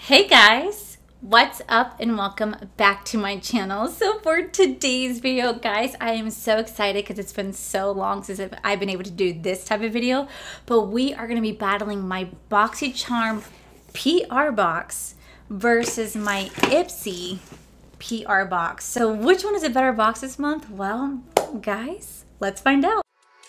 Hey guys, what's up and welcome back to my channel. So for today's video, guys, I am so excited because it's been so long since I've been able to do this type of video, but we are going to be battling my BoxyCharm PR box versus my Ipsy PR box. So which one is a better box this month? Well, guys, let's find out.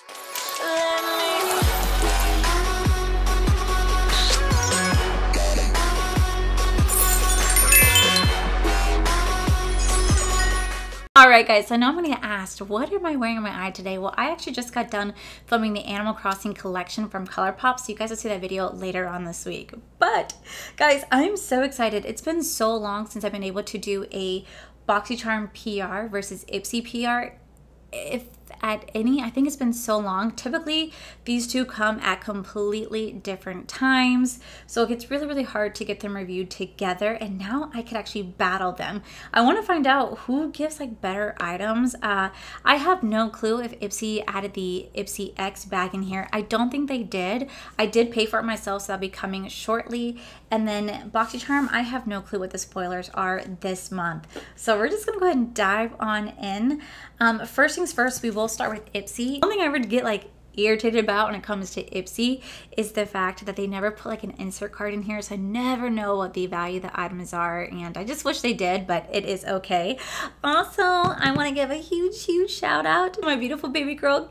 Alright guys, so now I'm going to get asked, what am I wearing on my eye today? Well, I actually just got done filming the Animal Crossing collection from ColourPop, so you guys will see that video later on this week. But, guys, I'm so excited. It's been so long since I've been able to do a BoxyCharm PR versus Ipsy PR. If at any, I think it's been so long. Typically, these two come at completely different times, so it gets really hard to get them reviewed together, and now I could actually battle them. I want to find out who gives like better items. I have no clue if Ipsy added the Ipsy X bag in here. I don't think they did. I did pay for it myself, so that'll be coming shortly. And then BoxyCharm, I have no clue what the spoilers are this month. So we're just gonna go ahead and dive on in. First things first, we will start with Ipsy. One thing I would get like irritated about when it comes to Ipsy is the fact that they never put like an insert card in here, so I never know what the value of the items are, and I just wish they did, but it is okay. Also, I want to give a huge shout out to my beautiful baby girl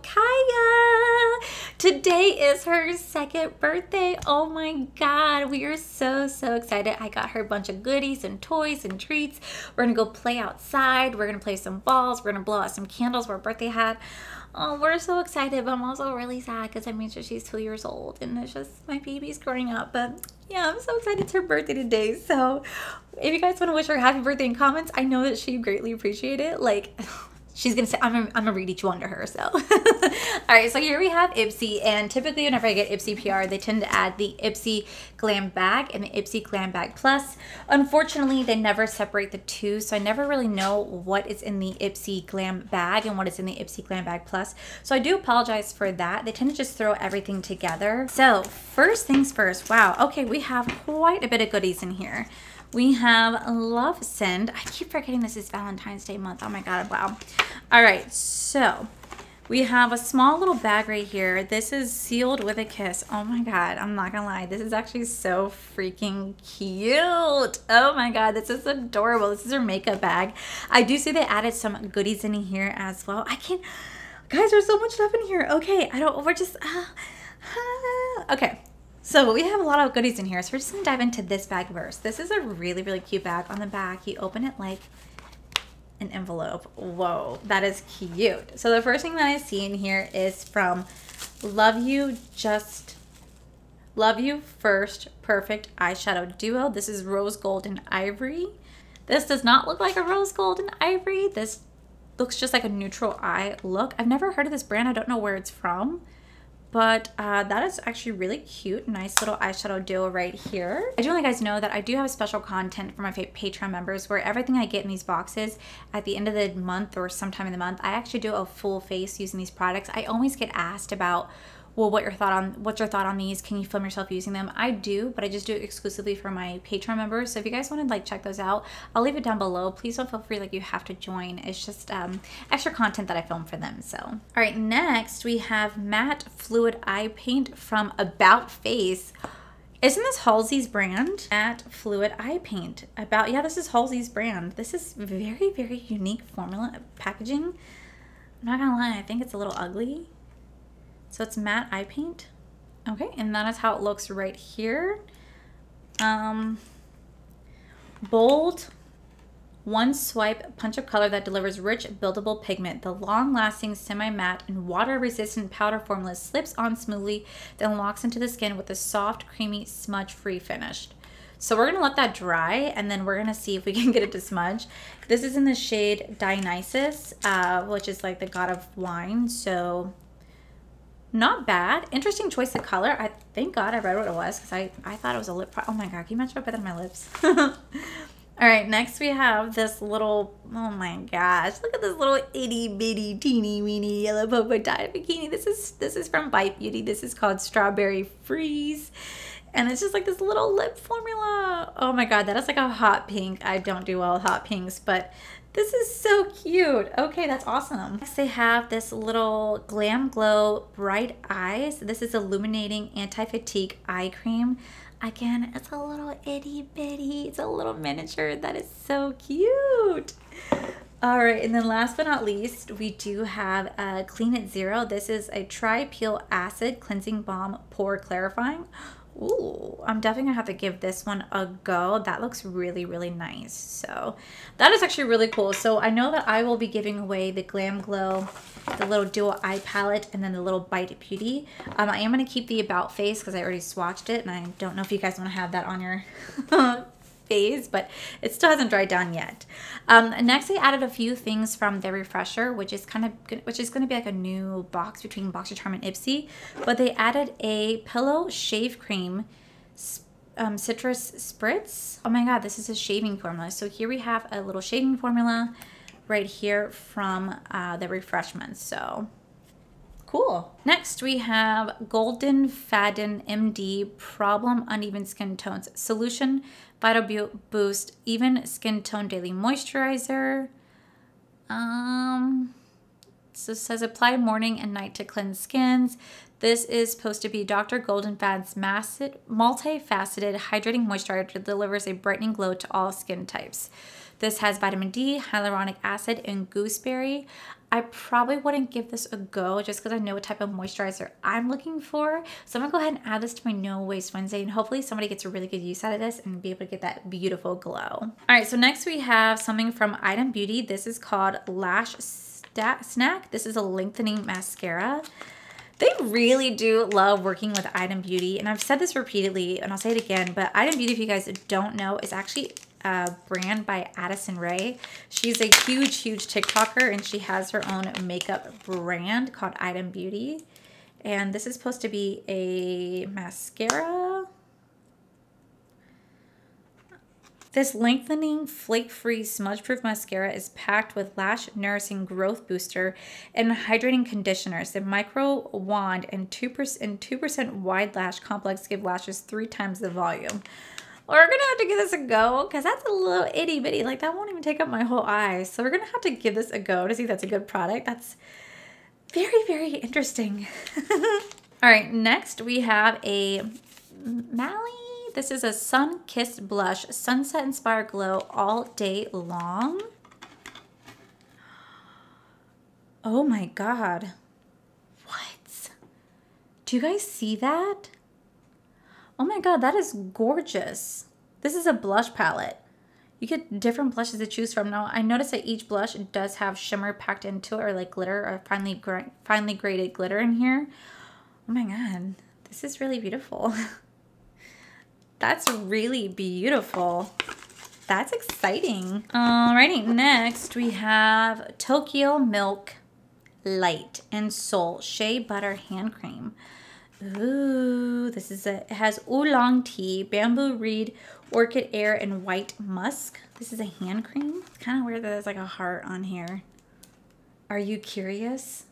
Kaya. Today is her second birthday. Oh my god, we are so excited. I got her a bunch of goodies and toys and treats. We're gonna go play outside, we're gonna play some balls, we're gonna blow out some candles for her birthday hat. Oh, we're so excited, but I'm also really sad because I made sure she's 2 years old and it's just my baby's growing up. But yeah, I'm so excited. It's her birthday today. So if you guys want to wish her happy birthday in comments, I know that she greatly appreciate it. Like, she's gonna say, I'm gonna read each one to her. So all right, so here we have Ipsy, and typically whenever I get Ipsy PR, they tend to add the Ipsy Glam Bag and the Ipsy Glam Bag Plus. Unfortunately, they never separate the two, so I never really know what is in the Ipsy Glam Bag and what is in the Ipsy Glam Bag Plus. So I do apologize for that. They tend to just throw everything together. So first things first, wow, okay, we have quite a bit of goodies in here. We have Love Send. I keep forgetting this is Valentine's Day month. Oh my god, wow. All right, so we have a small little bag right here. This is sealed with a kiss. Oh my god, I'm not gonna lie. This is actually so freaking cute. Oh my god, this is adorable. This is her makeup bag. I do see they added some goodies in here as well. I can't, guys, there's so much stuff in here. Okay, we're just, okay. So we have a lot of goodies in here, so we're just gonna dive into this bag first. This is a really cute bag. On the back, you open it like an envelope. Whoa, that is cute. So the first thing that I see in here is from Love You First Perfect Eyeshadow Duo. This is Rose Gold and Ivory. This does not look like a rose gold and ivory. This looks just like a neutral eye look. I've never heard of this brand. I don't know where it's from. But that is actually really cute. Nice little eyeshadow duo right here. I do want you guys know that I do have special content for my Patreon members where everything I get in these boxes at the end of the month or sometime in the month, I actually do a full face using these products. I always get asked about, well, what's your thought on these? Can you film yourself using them? I do, but I just do it exclusively for my Patreon members. So if you guys want to like check those out, I'll leave it down below. Please don't feel free like you have to join. It's just extra content that I film for them. So all right, next we have Matte Fluid Eye Paint from About Face. Isn't this Halsey's brand? Matte Fluid Eye Paint. Yeah, this is Halsey's brand. This is very unique formula packaging. I'm not gonna lie, I think it's a little ugly. So it's matte eye paint. Okay, and that is how it looks right here. Bold, one swipe punch of color that delivers rich, buildable pigment. The long-lasting, semi-matte, and water-resistant powder formula slips on smoothly, then locks into the skin with a soft, creamy, smudge-free finish. So we're gonna let that dry, and then we're gonna see if we can get it to smudge. This is in the shade Dionysus, which is like the god of wine, so not bad. Interesting choice of color. Thank God I read what it was because I thought it was a lip product. Oh my god, can you imagine if I put that on my lips? All right, next we have this little, oh my gosh, look at this little itty bitty teeny weeny yellow polka dot bikini. This is from Bite Beauty. This is called Strawberry Freeze. And it's just like this little lip formula. Oh my God, that is like a hot pink. I don't do well with hot pinks, but this is so cute. Okay, that's awesome. Next, they have this little Glam Glow Bright Eyes. This is Illuminating Anti-Fatigue Eye Cream. Again, it's a little itty bitty. It's a little miniature. That is so cute. All right, and then last but not least, we do have Clean It Zero. This is a Tri-Peel Acid Cleansing Balm Pore Clarifying. Ooh, I'm definitely gonna have to give this one a go. That looks really, really nice. So that is actually really cool. So I know that I will be giving away the Glam Glow, the little dual eye palette, and then the little Bite Beauty. I am gonna keep the About face because I already swatched it, and I don't know if you guys want to have that on your face, but it still hasn't dried down yet. Next, I added a few things from the Refresher, which is going to be like a new box between Boxycharm and Ipsy. But they added a Pillow Shave Cream Citrus Spritz. Oh my God, this is a shaving formula. So here we have a little shaving formula right here from the Refreshment. So cool. Next, we have Golden Fadden MD Problem Uneven Skin Tones Solution Vital Boost Even Skin Tone Daily Moisturizer. So it says apply morning and night to cleanse skins. This is supposed to be Dr. Golden Fadden's multifaceted hydrating moisturizer that delivers a brightening glow to all skin types. This has vitamin D, hyaluronic acid, and gooseberry. I probably wouldn't give this a go just because I know what type of moisturizer I'm looking for. So I'm gonna go ahead and add this to my No Waste Wednesday, and hopefully somebody gets a really good use out of this and be able to get that beautiful glow. All right, so next we have something from Item Beauty. This is called Lash Snack. This is a lengthening mascara. They really do love working with Item Beauty, and I've said this repeatedly, and I'll say it again, but Item Beauty, if you guys don't know, is actually a brand by Addison Rae. She's a huge TikToker, and she has her own makeup brand called Item Beauty. And this is supposed to be a mascara. This lengthening, flake-free, smudge-proof mascara is packed with lash-nourishing growth booster and hydrating conditioners. The micro wand and 2% wide lash complex give lashes 3 times the volume. We're gonna have to give this a go because that's a little itty bitty. Like, that won't even take up my whole eye. So we're gonna have to give this a go to see if that's a good product. That's very interesting. All right, next we have a Mally. This is a Sun-Kissed Blush Sunset Inspired Glow All Day Long. Oh my God. What? Do you guys see that? Oh my God, that is gorgeous. This is a blush palette. You get different blushes to choose from. Now, I noticed that each blush does have shimmer packed into it, or like glitter, or finely graded glitter in here. Oh my God, this is really beautiful. That's really beautiful. That's exciting. Alrighty, next we have Tokyo Milk Light and Soul Shea Butter Hand Cream. Ooh, it has oolong tea, bamboo reed, orchid air, and white musk. This is a hand cream. It's kind of weird that there's like a heart on here. Are you curious?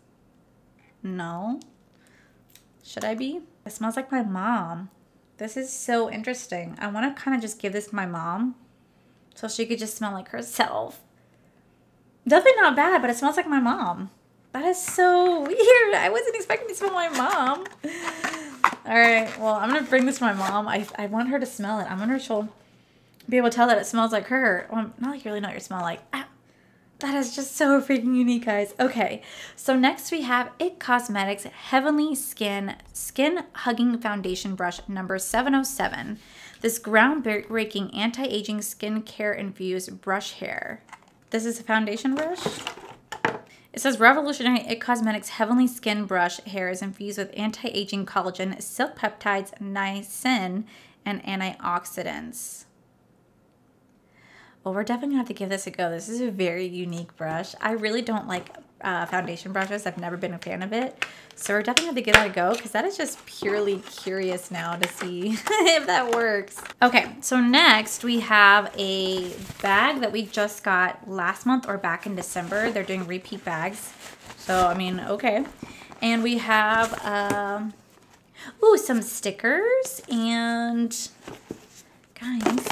No? Should I be? It smells like my mom. This is so interesting. I want to kind of just give this to my mom so she could just smell like herself. Definitely not bad, but it smells like my mom. That is so weird. I wasn't expecting to smell my mom. All right, well, I'm going to bring this to my mom. I want her to smell it. I wonder if she'll be able to tell that it smells like her. Well, not like you really know what you smell like. Ah, that is just so freaking unique, guys. Okay, so next we have IT Cosmetics Heavenly Skin Hugging Foundation Brush number 707. This groundbreaking anti-aging skincare infused brush hair. This is a foundation brush. It says revolutionary IT Cosmetics Heavenly Skin Brush hair is infused with anti-aging collagen, silk peptides, niacin, and antioxidants. Well, we're definitely gonna have to give this a go. This is a very unique brush. I really don't like foundation brushes. I've never been a fan of it. So we're definitely gonna have to give that a go because that is just purely curious now to see if that works. Okay, so next we have a bag that we just got last month or back in December. They're doing repeat bags. So, I mean, okay. And we have Ooh, some stickers, and guys,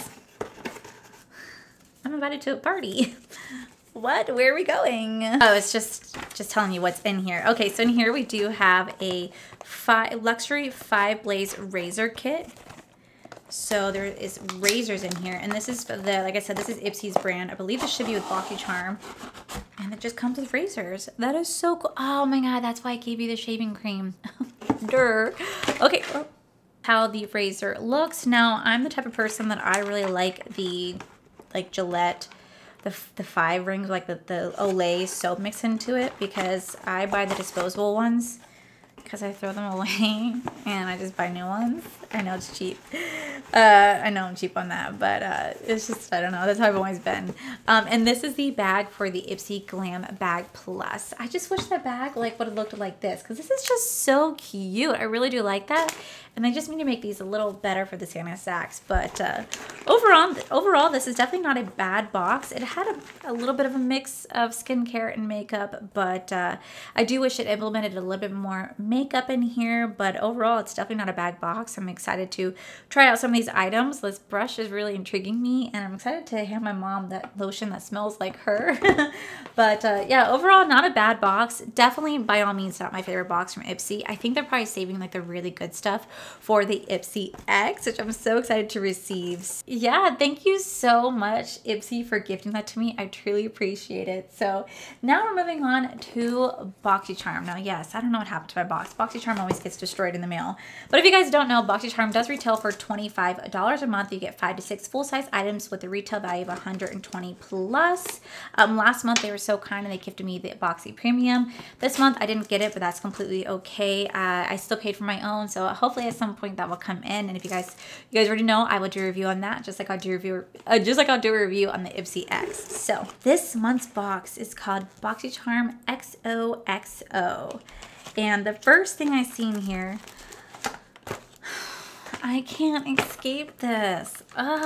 I'm invited to a party. What? Where are we going? Oh, it's just telling you what's in here. Okay, so in here we do have a luxury 5 blaze razor kit. So there is razors in here, and this is the, like I said, this is Ipsy's brand. I believe this should be with BoxyCharm, and it just comes with razors. That is so cool. Oh my god, that's why I gave you the shaving cream. Durr. Okay, how the razor looks. Now, I'm the type of person that I really like the Gillette, the 5 rings, like the Olay soap mix into it, because I buy the disposable ones because I throw them away and I just buy new ones. I know it's cheap. I know I'm cheap on that, but it's just, I don't know. That's how I've always been. And this is the bag for the Ipsy Glam Bag Plus. I just wish that bag would have looked like this, because this is just so cute. I really do like that. And they just need to make these a little better for the Santa sacks. But overall, this is definitely not a bad box. It had a little bit of a mix of skincare and makeup, but I do wish it implemented a little bit more makeup in here. But overall, it's definitely not a bad box. I'm excited to try out some of these items. This brush is really intriguing me, and I'm excited to hand my mom that lotion that smells like her. But yeah, overall, not a bad box. Definitely, by all means, not my favorite box from Ipsy. I think they're probably saving like the really good stuff for the Ipsy X, which I'm so excited to receive. Yeah, thank you so much, Ipsy, for gifting that to me. I truly appreciate it. So now we're moving on to BoxyCharm. Now, yes, I don't know what happened to my box. BoxyCharm always gets destroyed in the mail. But if you guys don't know, BoxyCharm does retail for $25 a month. You get 5 to 6 full-size items with a retail value of $120 plus. Last month, they were so kind and they gifted me the Boxy Premium. This month, I didn't get it, but that's completely okay. I still paid for my own, so hopefully at some point that will come in. And if you guys already know, I will do a review on that, just like I'll do a review on the Ipsy X. So this month's box is called BoxyCharm XOXO, and the first thing I see in here, I can't escape this.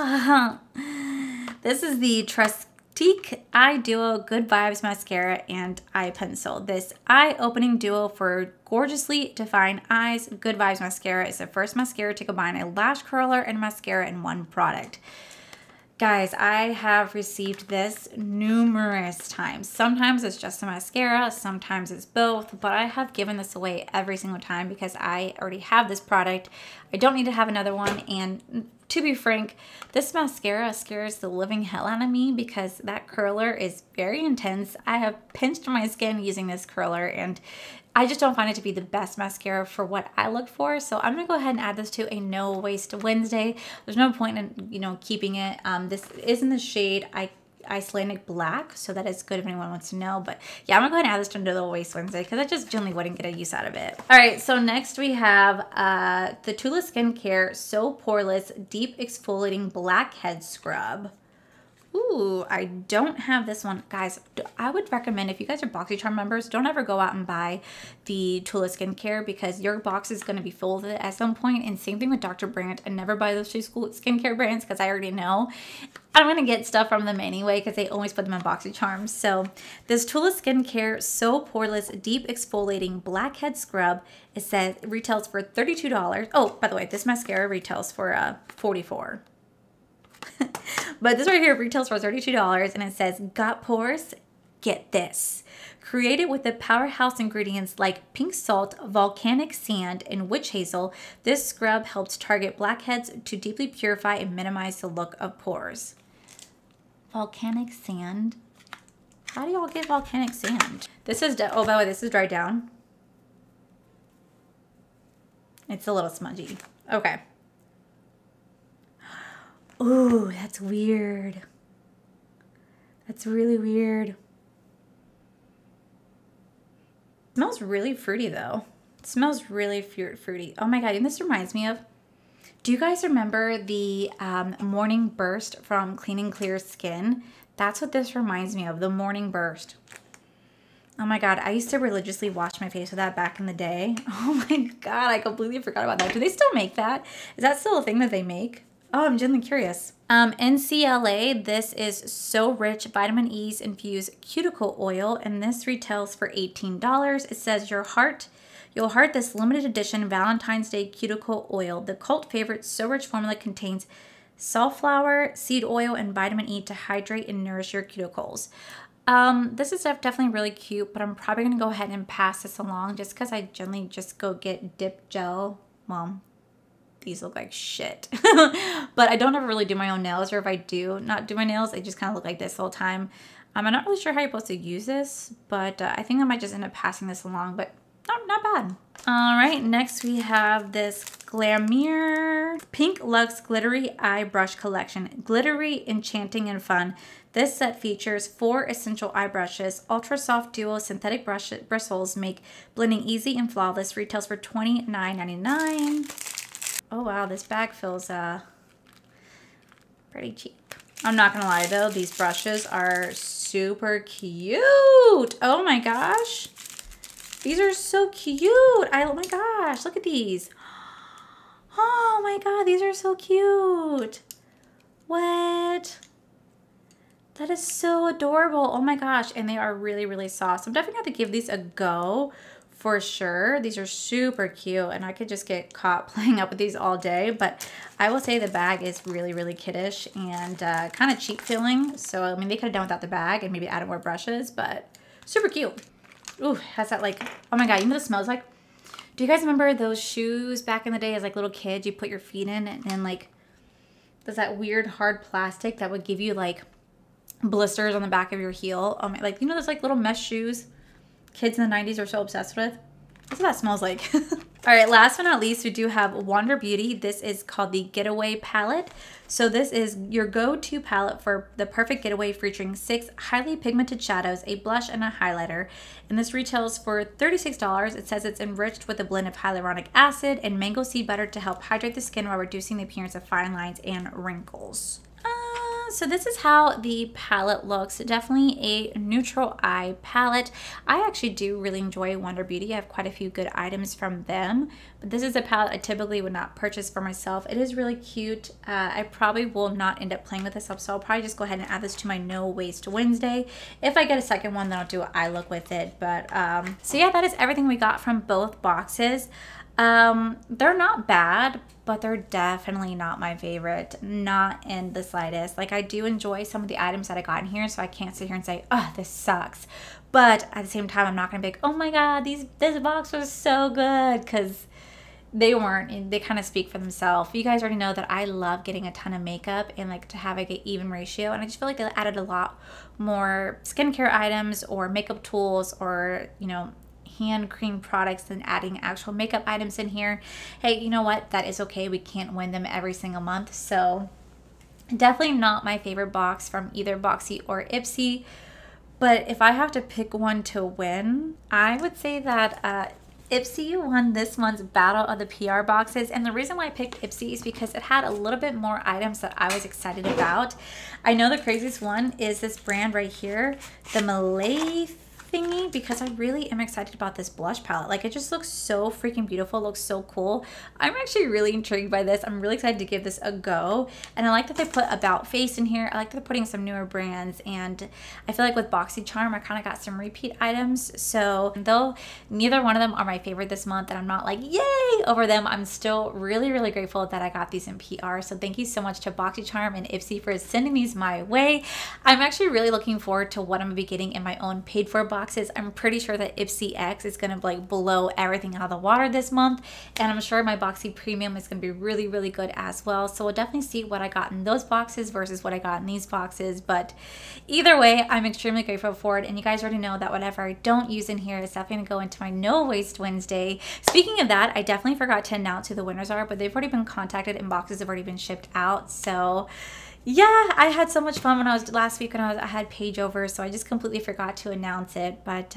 This is the Trustique Eye Duo Good Vibes Mascara and Eye Pencil. This eye-opening duo for gorgeously defined eyes. Good Vibes Mascara is the first mascara to combine a lash curler and mascara in one product. Guys, I have received this numerous times. Sometimes it's just a mascara, sometimes it's both, but I have given this away every single time because I already have this product. I don't need to have another one, and to be frank, this mascara scares the living hell out of me because that curler is very intense. I have pinched my skin using this curler, and I just don't find it to be the best mascara for what I look for. So I'm gonna go ahead and add this to a No Waste Wednesday. There's no point in, keeping it. This is in the shade Icelandic Black, so that is good if anyone wants to know. But yeah, I'm gonna go ahead and add this to No Waste Wednesday because I just generally wouldn't get a use out of it. All right, so next we have the Tula Skincare So Poreless Deep Exfoliating Blackhead Scrub. Ooh, I don't have this one. Guys, I would recommend, if you guys are BoxyCharm members, don't ever go out and buy the Tula Skincare because your box is going to be full of it at some point. And same thing with Dr. Brandt. I never buy those two skincare brands because I already know I'm going to get stuff from them anyway because they always put them in BoxyCharm. So this Tula Skincare So Poreless Deep Exfoliating Blackhead Scrub, it says it retails for $32. Oh, by the way, this mascara retails for $44. But this right here retails for $32, and it says, got pores? Get this. Created with the powerhouse ingredients like pink salt, volcanic sand, and witch hazel, this scrub helps target blackheads to deeply purify and minimize the look of pores. Volcanic sand? How do y'all get volcanic sand? This is, oh, by the way, this is dried down. It's a little smudgy. Okay. Ooh, that's weird. That's really weird. It smells really fruity though. It smells really fruity. Oh my god, and this reminds me of, do you guys remember the Morning Burst from Clean & Clear Skin? That's what this reminds me of, the Morning Burst. Oh my god, I used to religiously wash my face with that back in the day. Oh my god, I completely forgot about that. Do they still make that? Is that still a thing that they make? Oh, I'm genuinely curious. NCLA, this is So Rich Vitamin E's Infused Cuticle Oil, and this retails for $18. It says your You'll heart this limited edition Valentine's Day cuticle oil. The cult favorite So Rich formula contains safflower, seed oil, and vitamin E to hydrate and nourish your cuticles. This is definitely really cute, but I'm probably going to go ahead and pass this along just because I generally just go get dip gel. Well, these look like shit. But I don't ever really do my own nails, or if I do not do my nails, they just kind of look like this the whole time. I'm not really sure how you're supposed to use this, but I think I might just end up passing this along, but not bad. All right, next we have this Glamour Pink Luxe Glittery Eye Brush Collection. Glittery, enchanting, and fun. This set features 4 essential eye brushes. Ultra soft duo synthetic bristles make blending easy and flawless. Retails for $29.99. Oh wow, this bag feels pretty cheap. I'm not gonna lie though, these brushes are super cute. Oh my gosh. These are so cute. Oh my gosh, look at these. Oh my god, these are so cute. What? That is so adorable. Oh my gosh, and they are really, really soft. So I'm definitely going to have to give these a go for sure. These are super cute, and I could just get caught playing up with these all day. But I will say the bag is really, really kiddish and kind of cheap feeling. So, I mean, they could have done without the bag and maybe added more brushes, but super cute. Ooh, has that like, oh my god, you know what it smells like? Do you guys remember those shoes back in the day as like little kids? You put your feet in and like, there's that weird hard plastic that would give you like blisters on the back of your heel. Like, you know those like little mesh shoes kids in the 90s are so obsessed with? That's what that smells like. All right, last but not least, we do have Wander Beauty. This is called the Getaway Palette. So this is your go-to palette for the perfect getaway, featuring 6 highly pigmented shadows, a blush, and a highlighter. And this retails for $36. It says it's enriched with a blend of hyaluronic acid and mango seed butter to help hydrate the skin while reducing the appearance of fine lines and wrinkles. So this is how the palette looks. Definitely a neutral eye palette. I actually do really enjoy Wander Beauty. I have quite a few good items from them, but this is a palette I typically would not purchase for myself. It is really cute. I probably will not end up playing with this up, so I'll probably just go ahead and add this to my No Waste Wednesday. If I get a second one, then I'll do an eye look with it. But so yeah, that is everything we got from both boxes. They're not bad, but they're definitely not my favorite, not in the slightest. Like, I do enjoy some of the items that I got in here, so I can't sit here and say, oh, this sucks. But at the same time, I'm not gonna be like, oh my god, this box was so good, because they weren't, and they kind of speak for themselves. You guys already know that I love getting a ton of makeup and like to have like an even ratio, and I just feel like they added a lot more skincare items or makeup tools or, you know, hand cream products than adding actual makeup items in here. Hey, you know what? That is okay. We can't win them every single month. So definitely not my favorite box from either Boxy or Ipsy. But if I have to pick one to win, I would say that Ipsy won this month's battle of the PR boxes. And the reason why I picked Ipsy is because it had a little bit more items that I was excited about. I know the craziest one is this brand right here, the Malay thingy, because I really am excited about this blush palette. Like, it just looks so freaking beautiful. It looks so cool. I'm actually really intrigued by this. I'm really excited to give this a go. And I like that they put About Face in here. I like that they're putting some newer brands, and I feel like with BoxyCharm I kind of got some repeat items. So though neither one of them are my favorite this month and I'm not like yay over them, I'm still really, really grateful that I got these in PR. So thank you so much to BoxyCharm and Ipsy for sending these my way. I'm actually really looking forward to what I'm gonna be getting in my own paid for box. I'm pretty sure that Ipsy X is gonna like blow everything out of the water this month, and I'm sure my Boxy Premium is gonna be really, really good as well. So we'll definitely see what I got in those boxes versus what I got in these boxes. But either way, I'm extremely grateful for it, and you guys already know that whatever I don't use in here is definitely gonna go into my No Waste Wednesday. Speaking of that, I definitely forgot to announce who the winners are, but they've already been contacted and boxes have already been shipped out. So yeah, I had so much fun when I was last week when I had Paige over, so I just completely forgot to announce it. But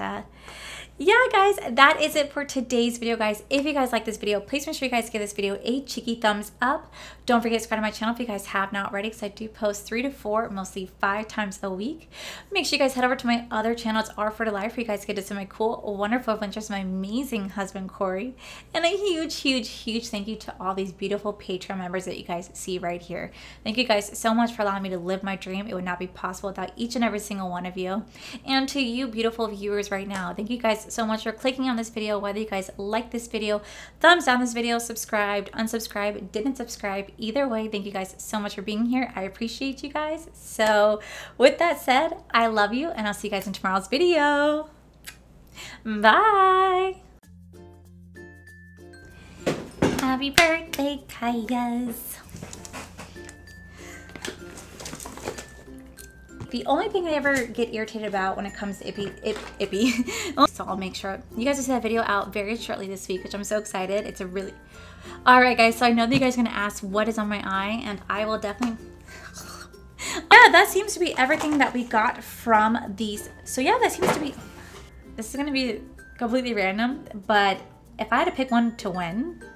yeah, guys, that is it for today's video, guys. If you guys like this video, please make sure you guys give this video a cheeky thumbs up. Don't forget to subscribe to my channel if you guys have not already, because I do post 3 to 4, mostly 5 times a week. Make sure you guys head over to my other channel. It's R for Life, where you guys get to see my cool, wonderful adventures with my amazing husband, Corey. And a huge, huge, huge thank you to all these beautiful Patreon members that you guys see right here. Thank you guys so much for allowing me to live my dream. It would not be possible without each and every single one of you. And to you beautiful viewers right now, thank you guys so much for clicking on this video. Whether you guys like this video, thumbs down this video, subscribed, unsubscribed, didn't subscribe, either way, thank you guys so much for being here. I appreciate you guys. So with that said, I love you, and I'll see you guys in tomorrow's video. Bye. Happy birthday, Kaias. The only thing I ever get irritated about when it comes to Ippy. So I'll make sure you guys will see that video out very shortly this week, which I'm so excited. It's a really... Alright guys, so I know that you guys are going to ask what is on my eye, and I will definitely... Yeah, that seems to be everything that we got from these. So yeah, that seems to be... This is going to be completely random, but if I had to pick one to win...